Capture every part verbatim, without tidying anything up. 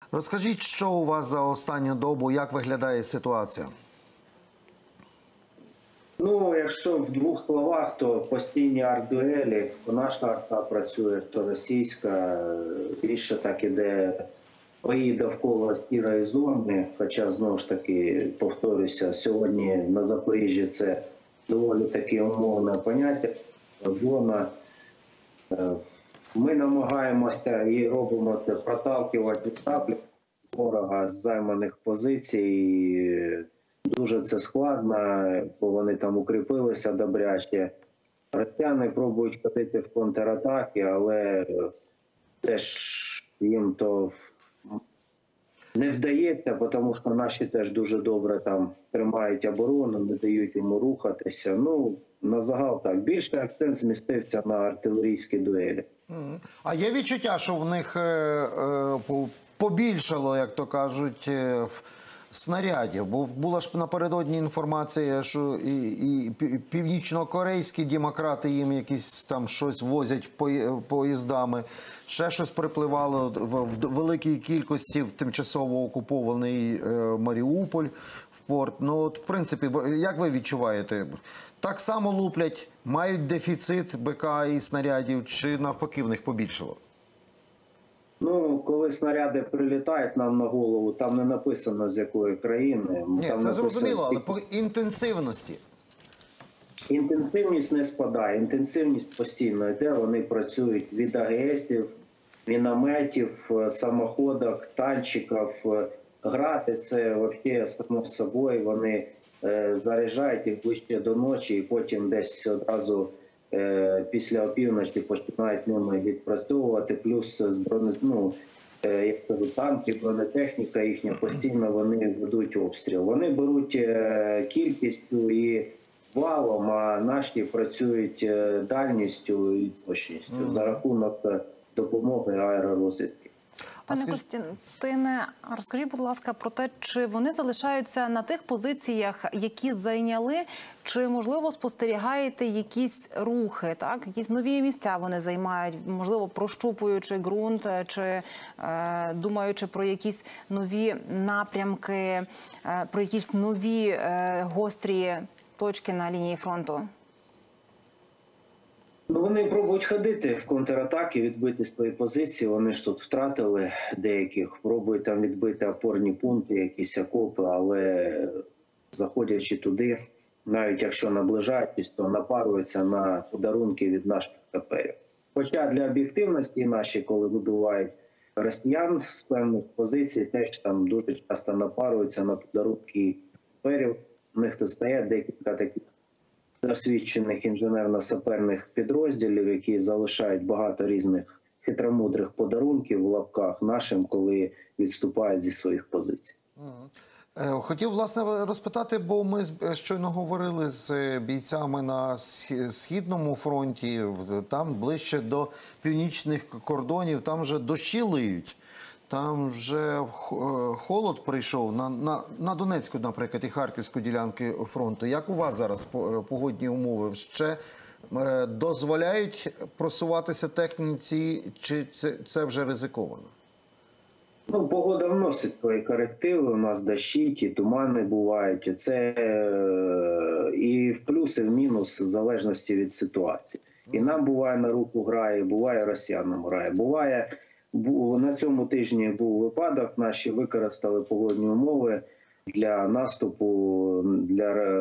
Розкажіть, що у вас за останню добу, як виглядає ситуація? Ну, якщо в двох словах, то постійні арт-дуелі, то наша арта працює, що російська, більше так іде бої довкола сірої зони, хоча, знову ж таки, повторюся, сьогодні на Запоріжжі це доволі таке умовне поняття, зона. Ми намагаємося і робимо це проталкувати від ворога з займаних позицій. Дуже це складно, бо вони там укріпилися добряче. Росіяни пробують ходити в контратаки, але теж їм то не вдається, тому що наші теж дуже добре там тримають оборону, не дають йому рухатися. Ну, на загал так. Більше акцент змістився на артилерійські дуелі. А є відчуття, що в них е, е, побільшало, як то кажуть, е, снарядів? Бо була ж напередодні інформація, що і, і північно-корейські демократи їм якісь там щось возять поїздами. Ще щось припливало в, в великій кількості в тимчасово окупований е, Маріуполь, в порт. Ну, от, в принципі, як ви відчуваєте? Так само луплять, мають дефіцит БК і снарядів, чи навпаки в них побільшало? Ну, коли снаряди прилітають нам на голову, там не написано, з якої країни. Ні, там це написано... зрозуміло, але по інтенсивності. Інтенсивність не спадає, інтенсивність постійно йде, вони працюють від АГСів, мінометів, самоходок, танчиків. Грати це взагалі само собою, вони е, заряджають їх ближче до ночі і потім десь одразу е, після опівночі починають ними відпрацьовувати, плюс з брони, ну, е, як кажу, танки, бронетехніка їхня, постійно вони ведуть обстріл. Вони беруть е, кількістю і валом, а наші працюють е, дальністю і точністю mm. за рахунок допомоги аеророзвідки. Пане Костянтине, розкажіть, будь ласка, про те, чи вони залишаються на тих позиціях, які зайняли, чи, можливо, спостерігаєте якісь рухи, так? Якісь нові місця вони займають, можливо, прощупуючи ґрунт, чи е, думаючи про якісь нові напрямки, е, про якісь нові е, гострі точки на лінії фронту? Ну, вони пробують ходити в контратаки, відбити свої позиції. Вони ж тут втратили деяких, пробують там відбити опорні пункти, якісь окопи, але заходячи туди, навіть якщо наближаючись, то напаруються на подарунки від наших саперів. Хоча для об'єктивності наші, коли вибивають росіян з певних позицій, теж там дуже часто напаруються на подарунки саперів. У них тут стоять декілька таких досвідчених інженерно-саперних підрозділів, які залишають багато різних хитромудрих подарунків в лапках нашим, коли відступають зі своїх позицій. Хотів, власне, розпитати, бо ми щойно говорили з бійцями на Східному фронті, там ближче до північних кордонів, там вже дощі лиють. Там вже холод прийшов на, на, на Донецьку, наприклад, і Харківську ділянки фронту. Як у вас зараз погодні умови? Ще е, дозволяють просуватися техніці, чи це, це вже ризиковано? Ну, погода вносить свої корективи. У нас дощі, і тумани бувають. І це е, і в плюс, і в мінус, в залежності від ситуації. І нам буває на руку грає, буває росіянам грає. Буває... На цьому тижні був випадок, наші використали погодні умови для наступу, для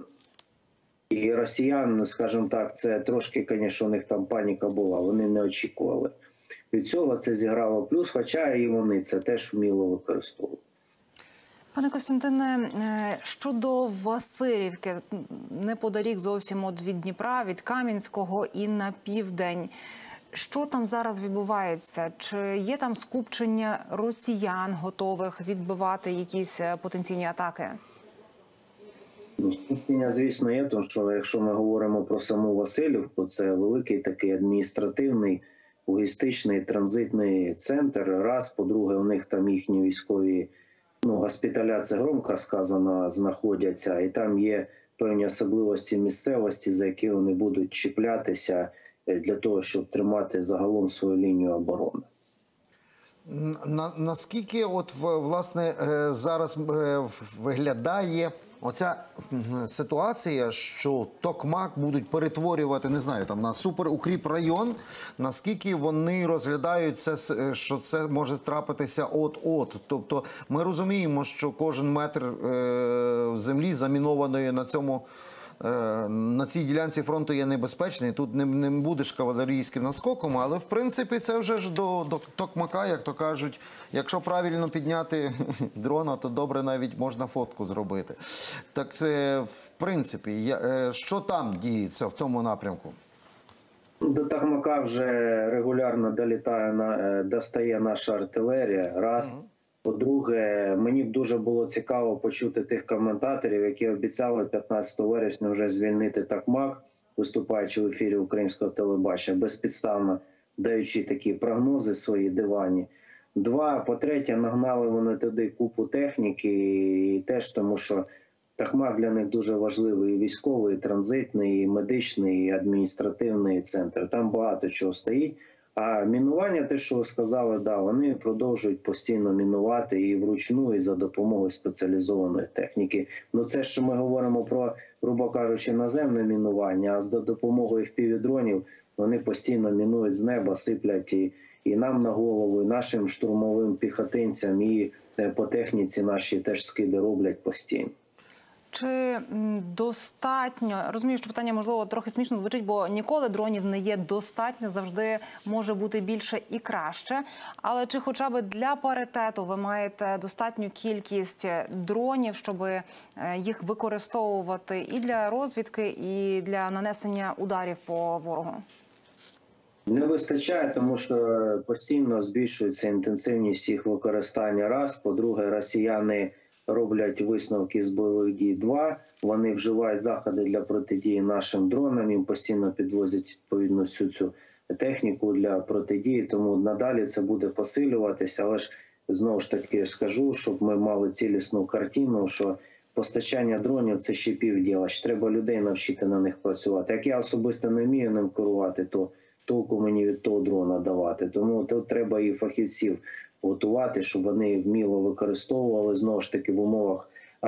і росіян, скажімо так, це трошки, звісно, у них там паніка була, вони не очікували. Від цього це зіграло плюс, хоча і вони це теж вміло використовують. Пане Костянтине, щодо Василівки, неподалік зовсім від Дніпра, від Кам'янського і на південь, що там зараз відбувається? Чи є там скупчення росіян, готових відбивати якісь потенційні атаки? Ну, скупчення, звісно, є, тому що якщо ми говоримо про саму Василівку, це великий такий адміністративний, логістичний, транзитний центр. Раз, по-друге, у них там їхні військові, ну, госпіталя, це громко сказано, знаходяться, і там є певні особливості місцевості, за які вони будуть чіплятися для того, щоб тримати загалом свою лінію оборони. На, наскільки от в- власне е, зараз е, виглядає оця м, ситуація, що Токмак будуть перетворювати, не знаю, там на суперукріп район, наскільки вони розглядають це, с- що це може трапитися от-от. Тобто ми розуміємо, що кожен метр е, землі замінованої на цьому е, на цій ділянці фронту є небезпечний. Тут не, не будеш кавалерійським наскоком, але в принципі це вже ж до, до Токмака, як то кажуть. Якщо правильно підняти дрона, то добре навіть можна фотку зробити. Так це в принципі, я, е, що там діється в тому напрямку? До Токмака вже регулярно долітає, на- е, достає наша артилерія. Раз. По-друге, мені б дуже було цікаво почути тих коментаторів, які обіцяли п'ятнадцятого вересня вже звільнити Токмак, виступаючи в ефірі українського телебачення, безпідставно даючи такі прогнози свої дивані. Два, по-третє, нагнали вони туди купу техніки, і теж тому, що Токмак для них дуже важливий і військовий, і транзитний, і медичний, і адміністративний центр. Там багато чого стоїть. А мінування, те, що ви сказали, да, вони продовжують постійно мінувати і вручну, і за допомогою спеціалізованої техніки. Ну це що ми говоримо про, грубо кажучи, наземне мінування, а за допомогою еф пі ві-дронів вони постійно мінують з неба, сиплять і, і нам на голову, і нашим штурмовим піхотинцям, і е, по техніці наші теж скиди роблять постійно. Чи м, достатньо, розумію, що питання, можливо, трохи смішно звучить, бо ніколи дронів не є достатньо, завжди може бути більше і краще. Але чи хоча б для паритету ви маєте достатню кількість дронів, щоб е, їх використовувати і для розвідки, і для нанесення ударів по ворогу? Не вистачає, тому що постійно збільшується інтенсивність їх використання. Раз, по-друге, росіяни роблять висновки з бойових дій. Два, вони вживають заходи для протидії нашим дронам, їм постійно підвозять відповідно всю цю техніку для протидії, тому надалі це буде посилюватися. Але ж знову ж таки скажу, щоб ми мали цілісну картину, що постачання дронів – це ще півділа, що треба людей навчити на них працювати. Як я особисто не вмію ним керувати, то толку мені від того дрона давати. Тому тут треба і фахівців готувати, щоб вони вміло використовували, знову ж таки, в умовах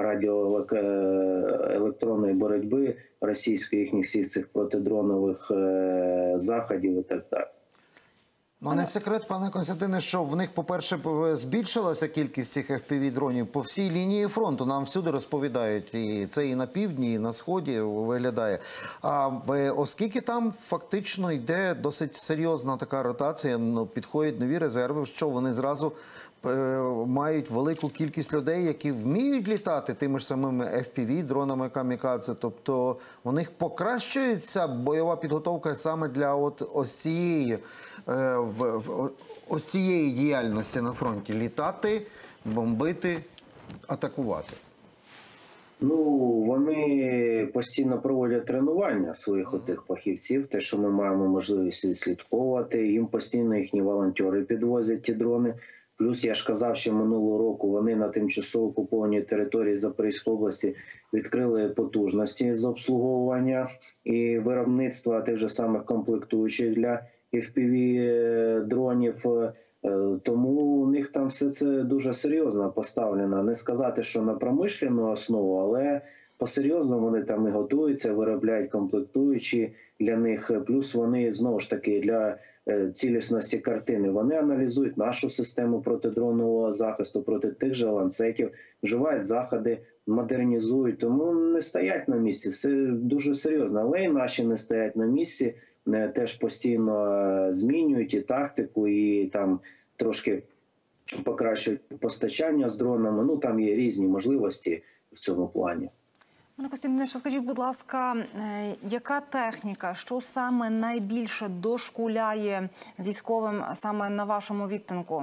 радіоелектронної боротьби російської, їхніх всіх цих протидронових заходів і так далі. Ну, не секрет, пане Костянтине, що в них, по-перше, збільшилася кількість цих еф пі ві-дронів по всій лінії фронту. Нам всюди розповідають, і це і на півдні, і на сході виглядає. А оскільки там фактично йде досить серйозна така ротація, ну, підходять нові резерви, що вони зразу мають велику кількість людей, які вміють літати тими ж самими еф пі ві, дронами камікадзе. Тобто у них покращується бойова підготовка саме для от ось цієї, е, в, в, ось цієї діяльності на фронті. Літати, бомбити, атакувати. Ну, вони постійно проводять тренування своїх оцих фахівців, те, що ми маємо можливість відслідковувати. Їм постійно їхні волонтери підвозять ті дрони. Плюс, я ж казав, що минулого року вони на тимчасово окупованій території Запорізької області відкрили потужності з обслуговування і виробництва тих же самих комплектуючих для еф пі ві-дронів. Тому у них там все це дуже серйозно поставлено. Не сказати, що на промишлену основу, але по-серйозному вони там і готуються, виробляють комплектуючі для них. Плюс вони, знову ж таки, для цілісності картини, вони аналізують нашу систему протидронового захисту проти тих же ланцетів, вживають заходи, модернізують, тому не стоять на місці, все дуже серйозно. Але і наші не стоять на місці, теж постійно змінюють і тактику, і там трошки покращують постачання з дронами, ну там є різні можливості в цьому плані. Пане Костянтине, що скажіть, будь ласка, яка техніка, що саме найбільше дошкуляє військовим саме на вашому відтинку?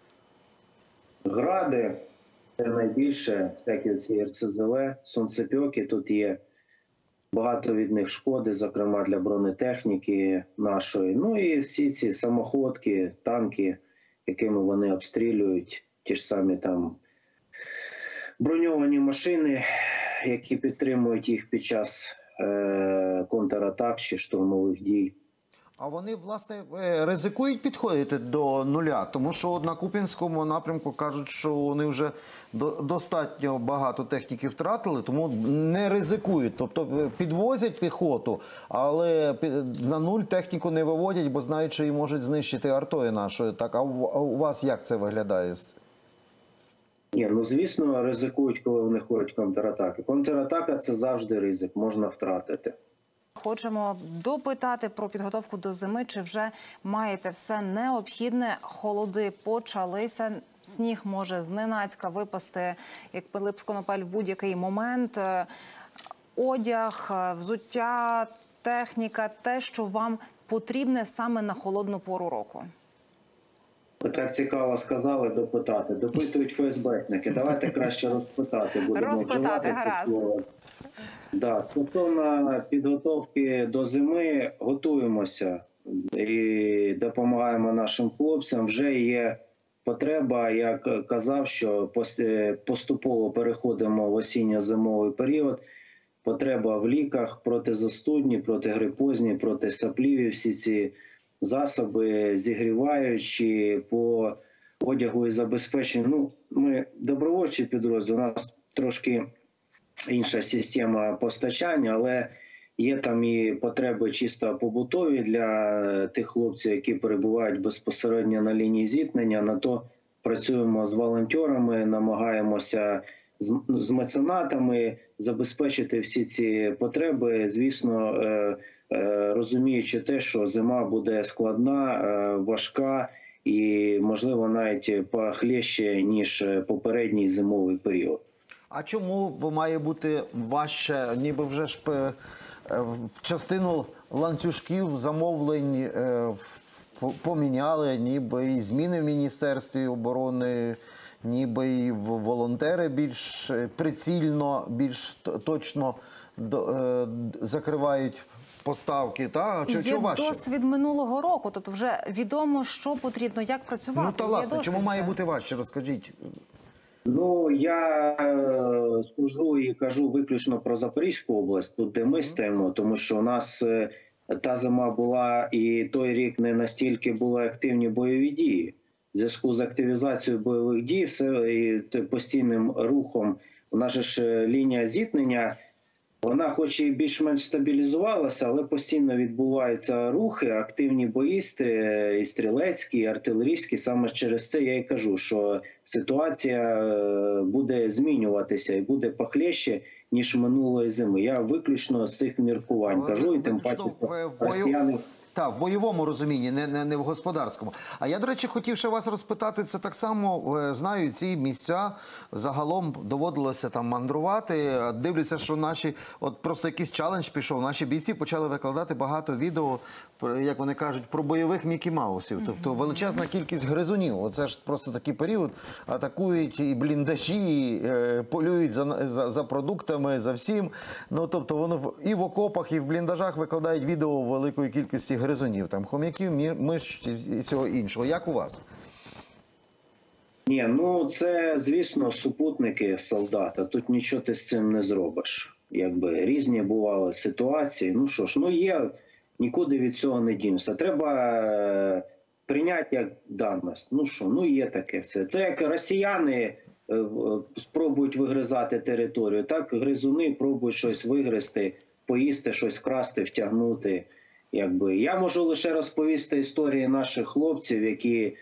Гради – це найбільше, всякі ці ер це зет ве, сонцепьоки, тут є багато від них шкоди, зокрема для бронетехніки нашої. Ну і всі ці самоходки, танки, якими вони обстрілюють, ті ж самі там броньовані машини, які підтримують їх під час е, контратак чи штурмових дій. А вони, власне, е, ризикують підходити до нуля, тому що от на Куп'янському напрямку кажуть, що вони вже до, достатньо багато техніки втратили, тому не ризикують. Тобто е, підвозять піхоту, але пі- на нуль техніку не виводять, бо знають, що її можуть знищити артою нашою. Так, а у, а у вас як це виглядає? Ні, ну звісно, ризикують, коли вони ходять контратаки. Контратака – це завжди ризик, можна втратити. Хочемо допитати про підготовку до зими. Чи вже маєте все необхідне? Холоди почалися. Сніг може зненацька випасти, як Пилип з Конопель, в будь-який момент. Е, Одяг, е, взуття, техніка – те, що вам потрібне саме на холодну пору року. Ви так цікаво сказали допитати. Допитують ФСБшники. Давайте краще розпитати. Будемо Розпитати, вживати це гаразд. слово. Да, стосовно підготовки до зими, готуємося і допомагаємо нашим хлопцям. Вже є потреба, як казав, що пос- поступово переходимо в осінньо-зимовий період. Потреба в ліках протизастудні, протигрипозні, протисапліві, всі ці засоби зігріваючі по одягу і забезпеченню. Ну, ми добровольчий підрозділ, у нас трошки інша система постачання, але є там і потреби чисто побутові для тих хлопців, які перебувають безпосередньо на лінії зіткнення. На то працюємо з волонтерами, намагаємося з, з меценатами забезпечити всі ці потреби. Звісно, е, е, розуміючи те, що зима буде складна, е, важка і, можливо, навіть похлеще, ніж попередній зимовий період. А чому має бути важче, ніби вже ж е, е, частину ланцюжків замовлень е, по- поміняли, ніби і зміни в Міністерстві оборони, ніби і в волонтери більш е, прицільно, більш т- точно до, е, закривають поставки, та? Чи, Є що важче? досвід минулого року, тобто вже відомо, що потрібно, як працювати. Ну та Є власне, досвід чому має вже. бути важче, розкажіть. Ну, я е, служу і кажу виключно про Запорізьку область, тут де ми стоїмо, тому що у нас е, та зима була і той рік не настільки були активні бойові дії. В зв'язку з активізацією бойових дій, все і т- постійним рухом, у нас же ж е, лінія зіткнення, вона хоч і більш-менш стабілізувалася, але постійно відбуваються рухи, активні бої, стрі- і стрілецькі, і артилерійські. Саме через це я і кажу, що ситуація е, буде змінюватися і буде похлеще, ніж минулої зими. Я виключно з цих міркувань кажу, і тим паче, Виключно в- в що росіяни... Так, в бойовому розумінні, не, не, не в господарському. А я, до речі, хотів ще вас розпитати, це так само, е, знаю, ці місця загалом доводилося там мандрувати. Дивлюся, що наші, от просто якийсь челендж пішов, наші бійці почали викладати багато відео, про, як вони кажуть, про бойових Мікі Маусів. Тобто величезна кількість гризунів. Оце ж просто такий період. Атакують і бліндажі, і, е, полюють за, за, за продуктами, за всім. Ну, тобто воно в, і в окопах, і в бліндажах викладають відео великої кількості гризунів, там хом'яків, мі- миш і всього іншого. Як у вас? Ні, ну це, звісно, супутники солдата. Тут нічого ти з цим не зробиш. Якби різні бували ситуації. Ну що ж, ну є, нікуди від цього не дімся. Треба е, прийняти як даність. Ну що, ну є таке все. Це як росіяни е, в- спробують вигризати територію, так гризуни пробують щось вигризти, поїсти, щось вкрасти, втягнути. Якби я можу лише розповісти історії наших хлопців, які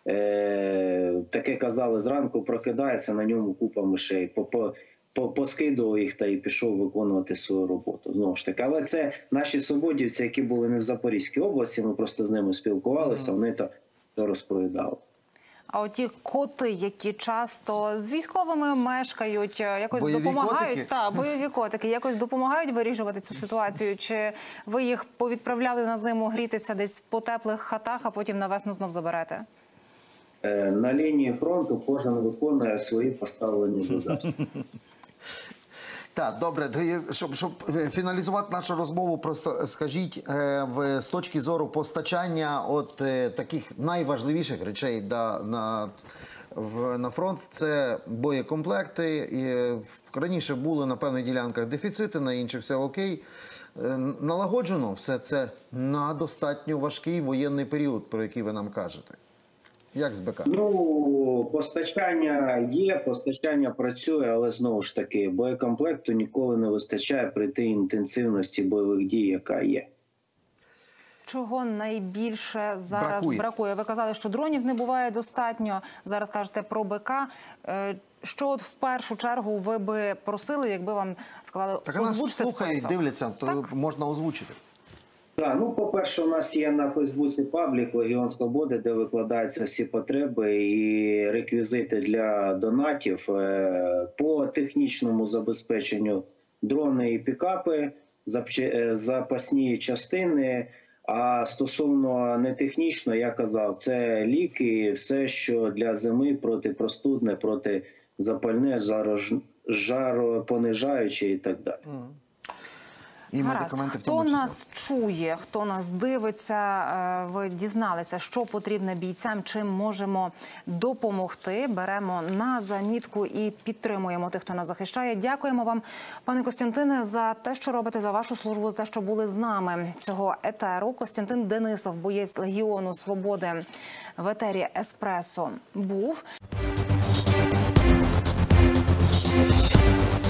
е, таке казали зранку, прокидається, на ньому купа мишей. По, по, по, поскидував їх та і пішов виконувати свою роботу. Знову ж таки, але це наші свободівці, які були не в Запорізькій області. Ми просто з ними спілкувалися. Вони то, то розповідали. А оті коти, які часто з військовими мешкають, е, якось Бойові допомагають, котики? та бойові котики, якось допомагають вирішувати цю ситуацію? Чи ви їх повідправляли на зиму грітися десь по теплих хатах, а потім на весну знов заберете? Е, на лінії фронту кожен виконує свої поставлені задачі. Так, добре, то є- щоб, щоб е, фіналізувати нашу розмову, просто скажіть, е, в, з точки зору постачання от е, таких найважливіших речей да, на в, на фронт, це боєкомплекти. І раніше були на певних ділянках дефіцити, на інших все окей. Е, Налагоджено все це на достатньо важкий воєнний період, про який ви нам кажете. Як з БК? Ну, постачання є, постачання працює, але знову ж таки, боєкомплекту ніколи не вистачає при тій інтенсивності бойових дій, яка є. Чого найбільше зараз Бракує. бракує? Ви казали, що дронів не буває достатньо. Зараз кажете про БК. Е, Що от в першу чергу ви би просили, якби вам сказали, Так нас озвучте слухають, список? дивляться, то Так. можна озвучити. Так, ну, по-перше, у нас є на Фейсбуці паблік «Легіон Свободи», де викладаються всі потреби і реквізити для донатів. Е, По технічному забезпеченню дрони і пікапи, запче- е, запасні частини. А стосовно нетехнічно, я казав, це ліки, все, що для зими протипростудне, протизапальне, жарож- жаропонижаюче і так далі. І Гаразд. медикаменти в Хто тому числі. нас чує, хто нас дивиться, е, ви дізналися, що потрібно бійцям, чим можемо допомогти. Беремо на замітку і підтримуємо тих, хто нас захищає. Дякуємо вам, пане Костянтине, за те, що робите, за вашу службу, за те, що були з нами цього етеру. Костянтин Денисов, боєць Легіону Свободи, в етері Еспресо був.